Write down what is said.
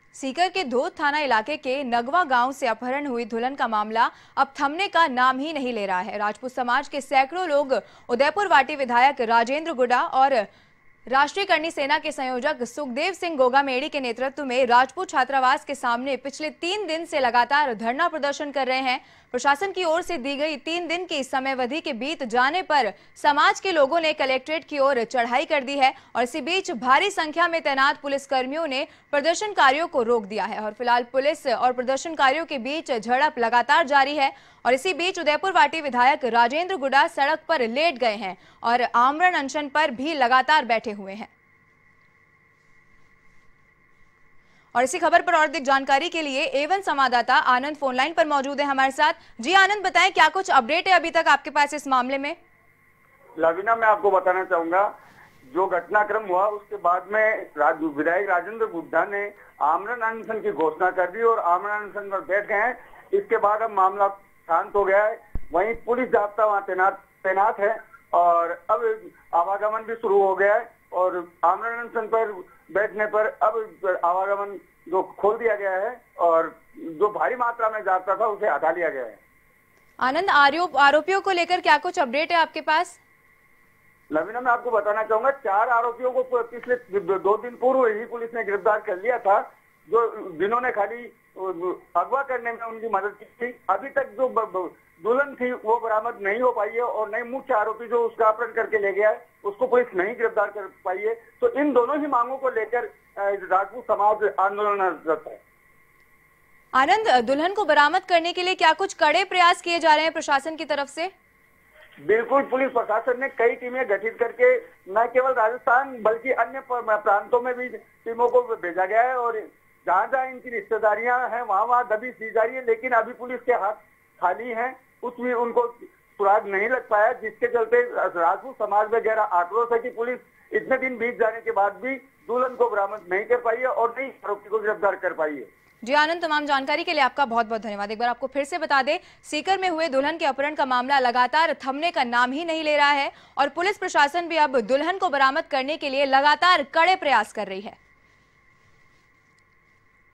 सीकर के धोद थाना इलाके के नगवा गांव से अपहरण हुई दुल्हन का मामला अब थमने का नाम ही नहीं ले रहा है। राजपूत समाज के सैकड़ों लोग उदयपुर वाटी विधायक राजेंद्र गुडा और राष्ट्रीय करनी सेना के संयोजक सुखदेव सिंह गोगामेड़ी के नेतृत्व में राजपूत छात्रावास के सामने पिछले 3 दिन से लगातार धरना प्रदर्शन कर रहे हैं। प्रशासन की ओर से दी गई 3 दिन की समयावधि के बीत जाने पर समाज के लोगों ने कलेक्ट्रेट की ओर चढ़ाई कर दी है और इसी बीच भारी संख्या में तैनात पुलिसकर्मियों ने प्रदर्शनकारियों को रोक दिया है और फिलहाल पुलिस और प्रदर्शनकारियों के बीच झड़प लगातार जारी है। और इसी बीच उदयपुर वाटी विधायक राजेंद्र गुडा सड़क पर लेट गए हैं और आमरण अनशन पर भी लगातार बैठे हुए हैं। और इसी खबर पर और अधिक जानकारी के लिए A1 संवाददाता आनंद फोनलाइन पर मौजूद है हमारे साथ। जी आनंद, बताएं क्या कुछ अपडेट है अभी तक आपके पास इस मामले में? लवीना, मैं आपको बताना चाहूंगा, जो घटनाक्रम हुआ उसके बाद में विधायक राजेंद्र गुड्डा ने आमरण अनशन की घोषणा कर दी और आमरण अनशन पर बैठ गए हैं। इसके बाद अब मामला शांत हो गया है। वहीं पुलिस जाब्ता वहां तैनात है और अब आवागमन भी शुरू हो गया है और आमरण अनशन पर बैठने पर अब आवागमन जो खोल दिया गया है और जो भारी मात्रा में जाब्ता था उसे हटा लिया गया है। आनंद, आरोपियों को लेकर क्या कुछ अपडेट है आपके पास? लवीना, मैं आपको बताना चाहूंगा, 4 आरोपियों को पिछले 2 दिन पूर्व ही पुलिस ने गिरफ्तार कर लिया था, जिन्होंने खाली अगवा करने में उनकी मदद की थी। अभी तक जो दुल्हन थी वो बरामद नहीं हो पाई है और नई मुख्य आरोपी जो उसका अपहरण करके ले गया है उसको पुलिस नहीं गिरफ्तार कर पाई है। तो इन दोनों ही मांगों को लेकर राजपूत समाज आंदोलनरत है। आनंद, दुल्हन को बरामद करने के लिए क्या कुछ कड़े प्रयास किए जा रहे हैं प्रशासन की तरफ से? बिल्कुल, पुलिस प्रशासन ने कई टीमें गठित करके न केवल राजस्थान बल्कि अन्य प्रांतों में भी टीमों को भेजा गया है और जहां जहां इनकी रिश्तेदारियां हैं वहां दबिश दी जा रही है। लेकिन अभी पुलिस के हाथ खाली हैं, उसमें उनको सुराग नहीं लग पाया, जिसके चलते राजपूत समाज में गहरा आक्रोश है कि पुलिस इतने दिन बीत जाने के बाद भी दुल्हन को बरामद नहीं कर पाई है और नई आरोपी को गिरफ्तार कर पाई है। जी आनंद, तमाम जानकारी के लिए आपका बहुत बहुत धन्यवाद। एक बार आपको फिर से बता दें, सीकर में हुए दुल्हन के अपहरण का मामला लगातार थमने का नाम ही नहीं ले रहा है और पुलिस प्रशासन भी अब दुल्हन को बरामद करने के लिए लगातार कड़े प्रयास कर रही है।